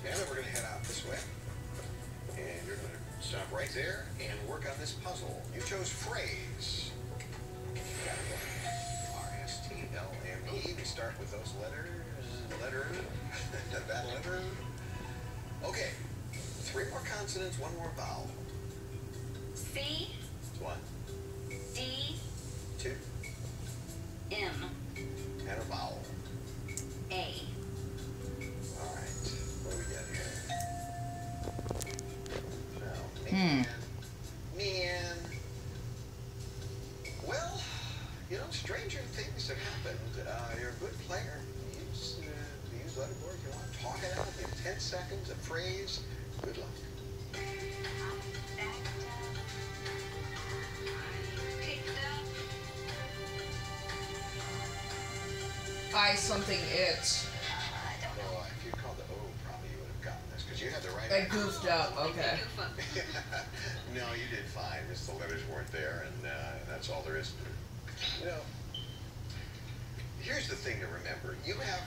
And then we're going to head out this way. And you're going to stop right there and work on this puzzle. You chose phrase. R-S-T-L-M-E. We start with those letters. Letter. That letter. Okay. 3 more consonants, 1 more vowel. C. 1. D. 2. M. And a vowel. A. All right. What do we got here? Now, man. Well, you know, stranger things have happened. You're a good player. Use letterboard if you want. Talk it out in 10 seconds, a phrase. Good luck. I something it. I don't know. If you called the O, probably you would have gotten this because you had the right. I goofed up. Okay. No, you did fine. Just the letters weren't there, and that's all there is to it. You know, here's the thing to remember. You have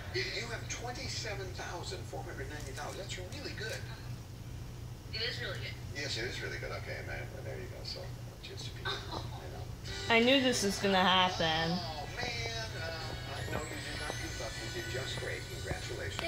27,490. That's really good. It is really good. Yes, it is really good. Okay, man. Well, there you go. So, just you know. I knew this was gonna happen.